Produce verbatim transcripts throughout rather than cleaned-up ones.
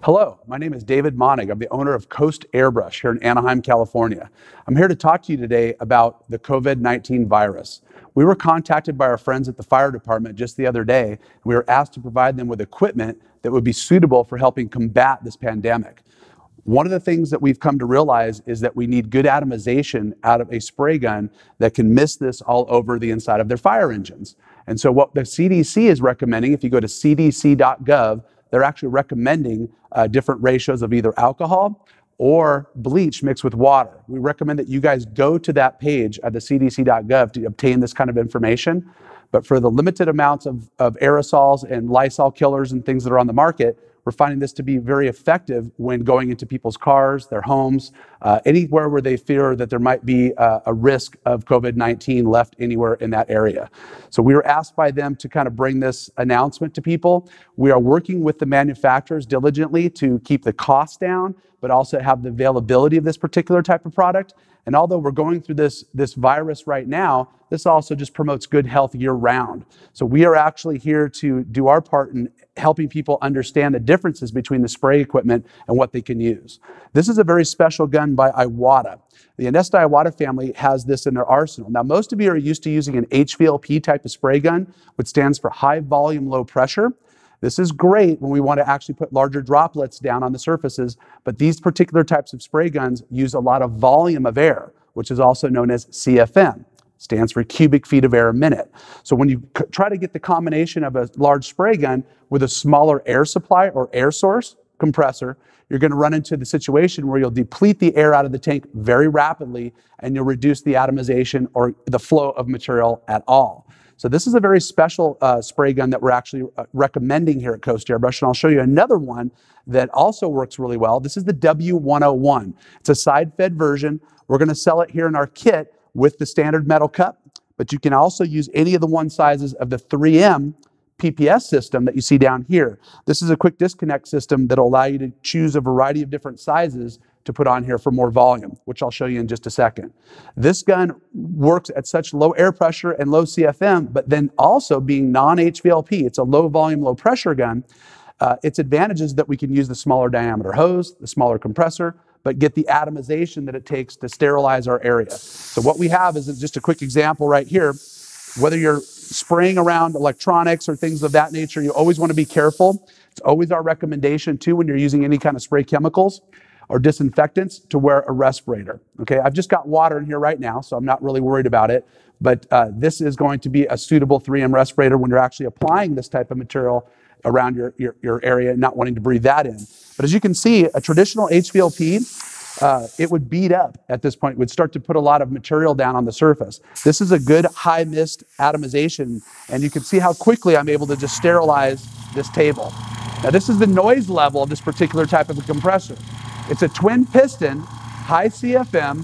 Hello, my name is David Monig. I'm the owner of Coast AIRBRUSH here in Anaheim, California. I'm here to talk to you today about the COVID nineteen virus. We were contacted by our friends at the fire department just the other day, and we were asked to provide them with equipment that would be suitable for helping combat this pandemic. One of the things that we've come to realize is that we need good atomization out of a spray gun that can mist this all over the inside of their fire engines. And so what the C D C is recommending, if you go to C D C dot gov, they're actually recommending uh, different ratios of either alcohol or bleach mixed with water. We recommend that you guys go to that page at the C D C dot gov to obtain this kind of information. But for the limited amounts of, of aerosols and Lysol killers and things that are on the market, we're finding this to be very effective when going into people's cars, their homes, uh, anywhere where they fear that there might be uh, a risk of COVID nineteen left anywhere in that area. So we were asked by them to kind of bring this announcement to people. We are working with the manufacturers diligently to keep the cost down, but also have the availability of this particular type of product. And although we're going through this, this virus right now, this also just promotes good health year round. So we are actually here to do our part in helping people understand the differences between the spray equipment and what they can use. This is a very special gun by Iwata. The Anesta Iwata family has this in their arsenal. Now, most of you are used to using an H V L P type of spray gun, which stands for high volume, low pressure. This is great when we want to actually put larger droplets down on the surfaces, but these particular types of spray guns use a lot of volume of air, which is also known as C F M. Stands for cubic feet of air a minute. So when you try to get the combination of a large spray gun with a smaller air supply or air source compressor, you're going to run into the situation where you'll deplete the air out of the tank very rapidly and you'll reduce the atomization or the flow of material at all. So this is a very special uh, spray gun that we're actually uh, recommending here at Coast AIRBRUSH, and I'll show you another one that also works really well. This is the W one oh one. It's a side-fed version. We're going to sell it here in our kit with the standard metal cup, but you can also use any of the one sizes of the three M P P S system that you see down here. This is a quick disconnect system that will allow you to choose a variety of different sizes to put on here for more volume, which I'll show you in just a second. This gun works at such low air pressure and low C F M, but then also being non-H V L P, it's a low volume, low pressure gun. Uh, its advantage is that we can use the smaller diameter hose, the smaller compressor, but get the atomization that it takes to sterilize our area. So what we have is just a quick example right here. Whether you're spraying around electronics or things of that nature, you always want to be careful. It's always our recommendation too when you're using any kind of spray chemicals or disinfectants to wear a respirator. Okay, I've just got water in here right now, so I'm not really worried about it. But uh, this is going to be a suitable three M respirator when you're actually applying this type of material around your, your, your area and not wanting to breathe that in. But as you can see, a traditional H V L P, uh, it would bead up at this point. It would start to put a lot of material down on the surface. This is a good high mist atomization, and you can see how quickly I'm able to just sterilize this table. Now this is the noise level of this particular type of a compressor. It's a twin piston, high C F M,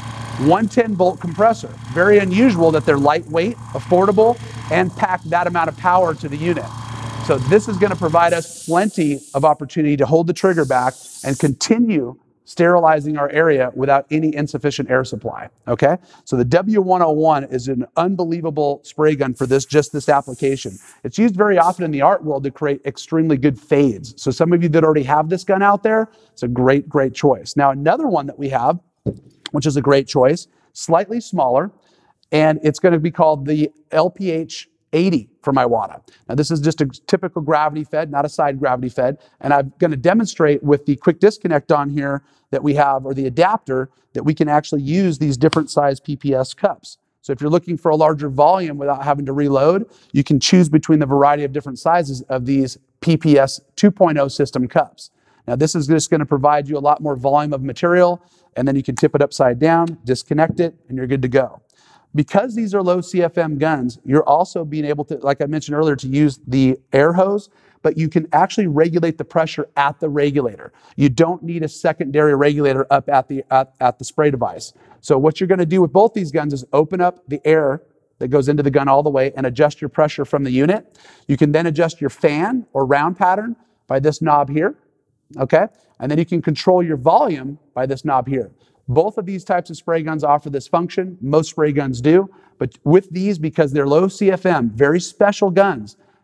one ten volt compressor. Very unusual that they're lightweight, affordable, and pack that amount of power to the unit. So this is going to provide us plenty of opportunity to hold the trigger back and continue sterilizing our area without any insufficient air supply, okay? So the W one oh one is an unbelievable spray gun for this, just this application. It's used very often in the art world to create extremely good fades. So some of you that already have this gun out there, it's a great, great choice. Now another one that we have, which is a great choice, slightly smaller, and it's going to be called the L P H eighty from Iwata. Now this is just a typical gravity fed, not a side gravity fed, and I'm going to demonstrate with the quick disconnect on here that we have, or the adapter, that we can actually use these different size P P S cups. So if you're looking for a larger volume without having to reload, you can choose between the variety of different sizes of these P P S two point oh system cups. Now this is just going to provide you a lot more volume of material, and then you can tip it upside down, disconnect it, and you're good to go. Because these are low C F M guns, you're also being able to, like I mentioned earlier, to use the air hose, but you can actually regulate the pressure at the regulator. You don't need a secondary regulator up at the, at, at the spray device. So what you're going to do with both these guns is open up the air that goes into the gun all the way and adjust your pressure from the unit. You can then adjust your fan or round pattern by this knob here, okay? And then you can control your volume by this knob here. Both of these types of spray guns offer this function. Most spray guns do. But with these, because they're low C F M, very special guns,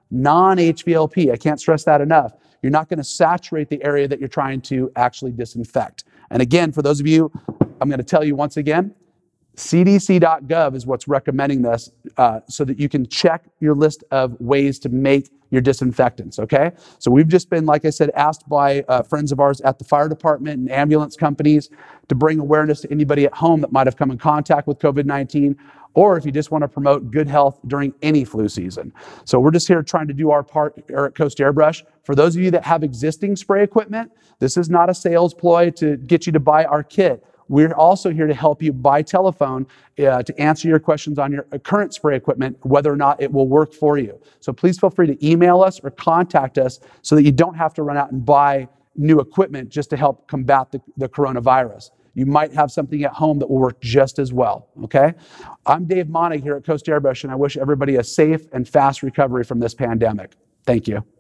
non-H V L P. I can't stress that enough. You're not going to saturate the area that you're trying to actually disinfect. And again, for those of you, I'm going to tell you once again, C D C dot gov is what's recommending this uh, so that you can check your list of ways to make your disinfectants, okay? So we've just been, like I said, asked by uh, friends of ours at the fire department and ambulance companies to bring awareness to anybody at home that might have come in contact with COVID nineteen, or if you just want to promote good health during any flu season. So we're just here trying to do our part here at Coast Airbrush. For those of you that have existing spray equipment, this is not a sales ploy to get you to buy our kit. We're also here to help you by telephone uh, to answer your questions on your current spray equipment, whether or not it will work for you. So please feel free to email us or contact us so that you don't have to run out and buy new equipment just to help combat the, the coronavirus. You might have something at home that will work just as well, okay? I'm Dave Monig here at Coast Airbrush, and I wish everybody a safe and fast recovery from this pandemic. Thank you.